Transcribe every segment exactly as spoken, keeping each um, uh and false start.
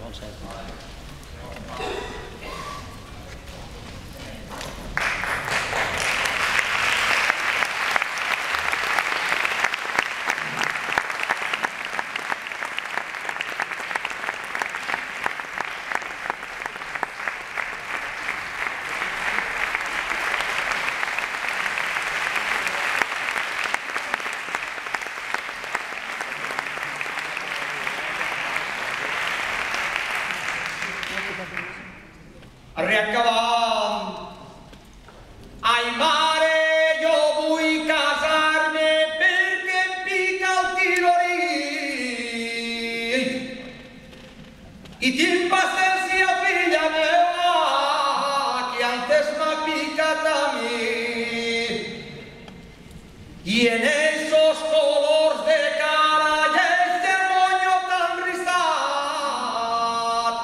Reacabant. Ai, mare, jo vull casar-me perquè em pica el tirorí. I tinc paciència, filla meva, que antes m'ha picat a mi. I en esos colors de cara i este moño tan rizat,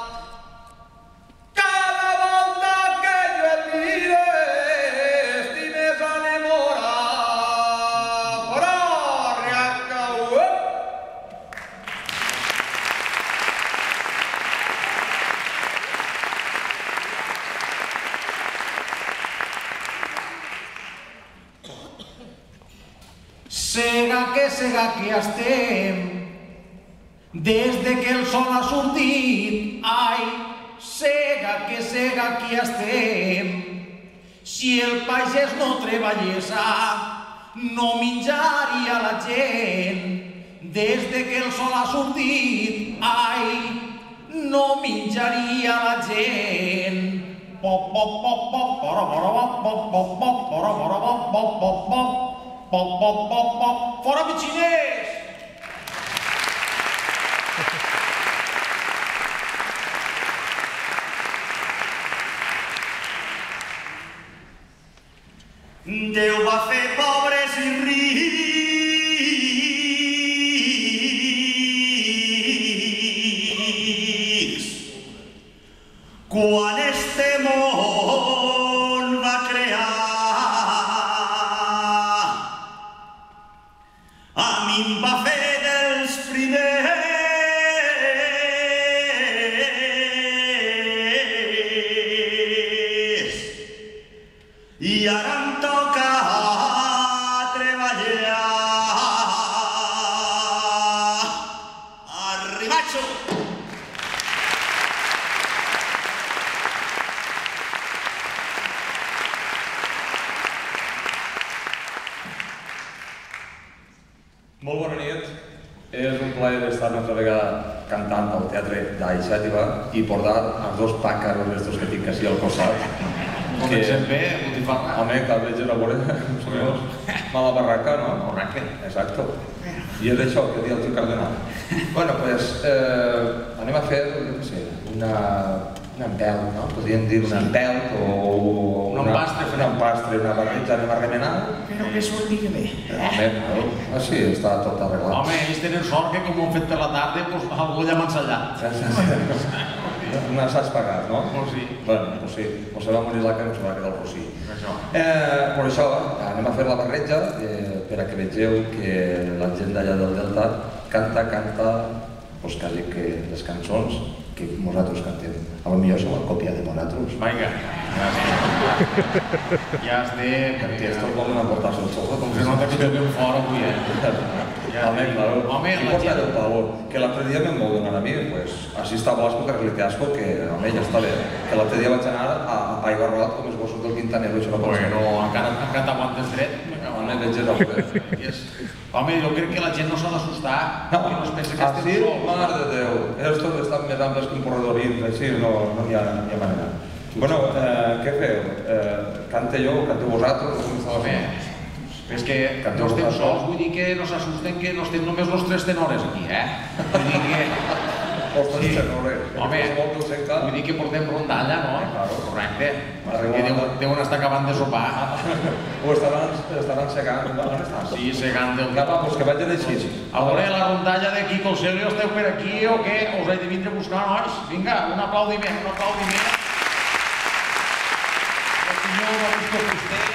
cada volta que jo et mire estic més enamorat. Però, reacau, Sega que sega que estem, des de que el sol ha sortit, ai, sega que sega que estem. Si el pagès no treballessa, no menjaria la gent. Des de que el sol ha sortit, ai, no menjaria la gent. Pop, pop, pop, pop, poro, poro, pop, pop, pop, pop, poro, poro, pop, pop, pop, pop. Pop, pop, pop, pop, fora bitxiners! Déu va fer pobres i rics quan este món va crear. A mi em va fer dels primers i ara em toca treballar. Arribatxo! Molt bona nit. És un plaer estar una altra vegada cantant al Teatre d'Aixàtiva i portar els dos pàcaros estos que tinc així al costat. Comencem bé, botifarra. Home, que veig a veure, mala barraca, no? Correcte. Exacto. I és això que diu el tio Cardenal. Bueno, doncs, anem a fer, no sé, una... un empelt, no? Podríem dir un empelt o... Un empastre. Un empastre, una barreja, anem a remenar. Però que s'ho digui bé. Home, ah, sí, està tot arreglat. Home, ells tenen sort que com ho han fet per la tarda, doncs algú ja m'ha ensallat. Un assaig pagat, no? Pues sí. Bueno, pues sí. O se va morir la que no se va quedar el rossí. Això. Eh, per això, anem a fer la barreja eh, per a que vegeu que la gent d'allà del Delta canta, canta, doncs quasi que les cançons que nosaltres cantem. A lo millor som la còpia de nosaltres. Vinga. Ja has de... Perquè estos volen emportar-se el xoco. Com que no te toquem fora avui, eh? Home, claro. Home, I la porta gent... el pavo. Que l'altre dia me'n vau donar a mi, pues, així està Blasco, que li té asco, que, home, ja està bé. Que l'altre dia vaig anar a Aiguarrolat com els gossos del Quintanero, això no pot ser. Bueno, encara, encara t'aguantes dret. Home, veig a veure. Home, jo crec que la gent no s'ha d'assustar, No, que no es pensa que així, estem sols. mare de Déu. Estos estan més amples que un corredorín, així no n'hi ha manera. Bueno, què feu? Cante jo, canteu vosaltres? Home, és que no estem sols, vull dir que no s'assusten que no estem només els tres tenores aquí, eh? Vull dir que... Els tres tenores. Home, vull dir que portem rondalla, no? Correcte. Que deuen estar acabant de sopar. O estaran segant? Sí, segant del... Cap, doncs que vagin així. A veure, la rondalla de Quico Celio, esteu per aquí o què? Us he de vindre a buscar, nois? Vinga, un aplaudiment, un aplaudiment. El senyor Augusto Fuster.